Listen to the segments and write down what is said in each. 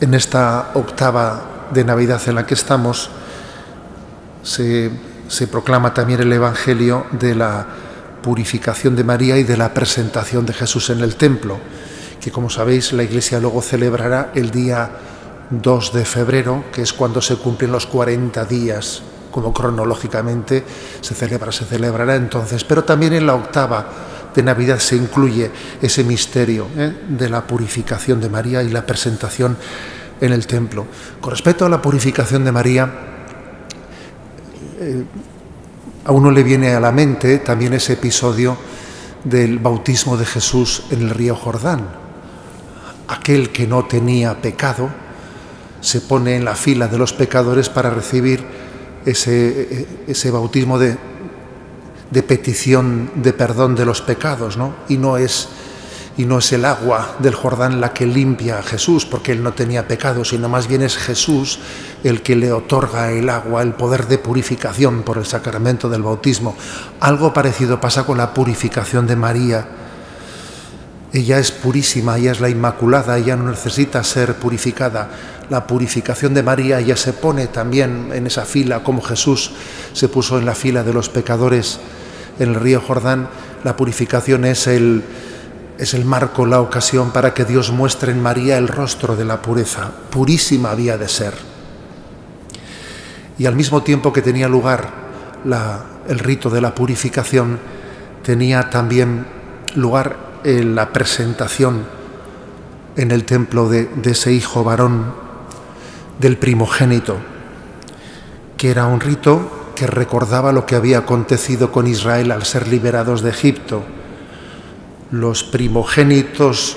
En esta octava de Navidad en la que estamos, se proclama también el Evangelio de la purificación de María y de la presentación de Jesús en el templo, que, como sabéis, la Iglesia luego celebrará el día 2 de febrero, que es cuando se cumplen los 40 días, como cronológicamente se celebrará entonces. Pero también en la octava de Navidad se incluye ese misterio de la purificación de María y la presentación en el templo. Con respecto a la purificación de María, a uno le viene a la mente también ese episodio del bautismo de Jesús en el río Jordán. Aquel que no tenía pecado se pone en la fila de los pecadores para recibir ese bautismo de petición de perdón de los pecados, ¿no? Y no es el agua del Jordán la que limpia a Jesús, porque él no tenía pecado, sino más bien es Jesús el que le otorga el agua, el poder de purificación por el sacramento del bautismo. Algo parecido pasa con la purificación de María. Ella es purísima, ella es la Inmaculada, ella no necesita ser purificada. La purificación de María, ella se pone también en esa fila, como Jesús se puso en la fila de los pecadores en el río Jordán. La purificación es el marco, la ocasión para que Dios muestre en María el rostro de la pureza. Purísima había de ser. Y al mismo tiempo que tenía lugar el rito de la purificación, tenía también lugar la presentación en el templo de ese hijo varón, del primogénito, que era un rito que recordaba lo que había acontecido con Israel al ser liberados de Egipto. Los primogénitos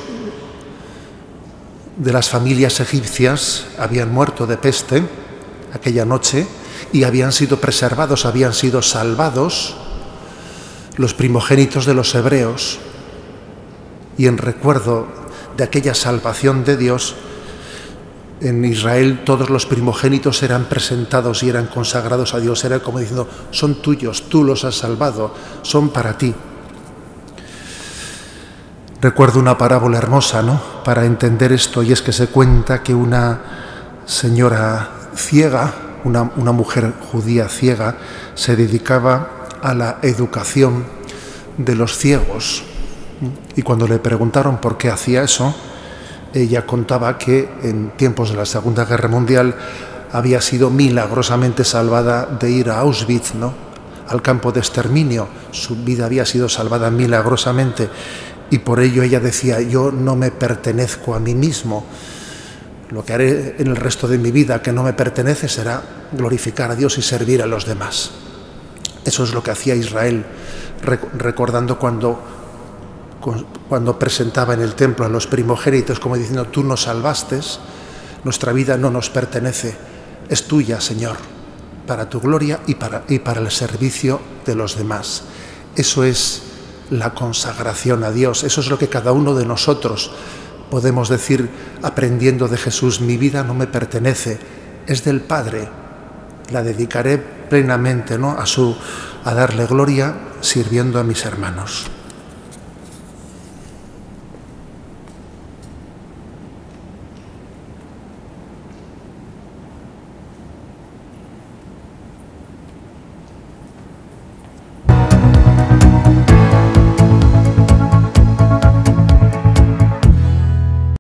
de las familias egipcias habían muerto de peste aquella noche y habían sido preservados, habían sido salvados los primogénitos de los hebreos. Y en recuerdo de aquella salvación de Dios, en Israel todos los primogénitos eran presentados y eran consagrados a Dios. Era como diciendo, son tuyos, tú los has salvado, son para ti. Recuerdo una parábola hermosa, ¿no?, para entender esto, y es que se cuenta que una señora ciega, una mujer judía ciega, se dedicaba a la educación de los ciegos. Y cuando le preguntaron por qué hacía eso, ella contaba que en tiempos de la Segunda Guerra Mundial había sido milagrosamente salvada de ir a Auschwitz, ¿no?, al campo de exterminio. Su vida había sido salvada milagrosamente y por ello ella decía, yo no me pertenezco a mí mismo. Lo que haré en el resto de mi vida que no me pertenece será glorificar a Dios y servir a los demás. Eso es lo que hacía Israel, recordando cuando presentaba en el templo a los primogénitos, como diciendo, tú nos salvaste, nuestra vida no nos pertenece, es tuya, Señor, para tu gloria y para el servicio de los demás. Eso es la consagración a Dios, eso es lo que cada uno de nosotros podemos decir aprendiendo de Jesús. Mi vida no me pertenece, es del Padre, la dedicaré plenamente, ¿no?, a darle gloria sirviendo a mis hermanos.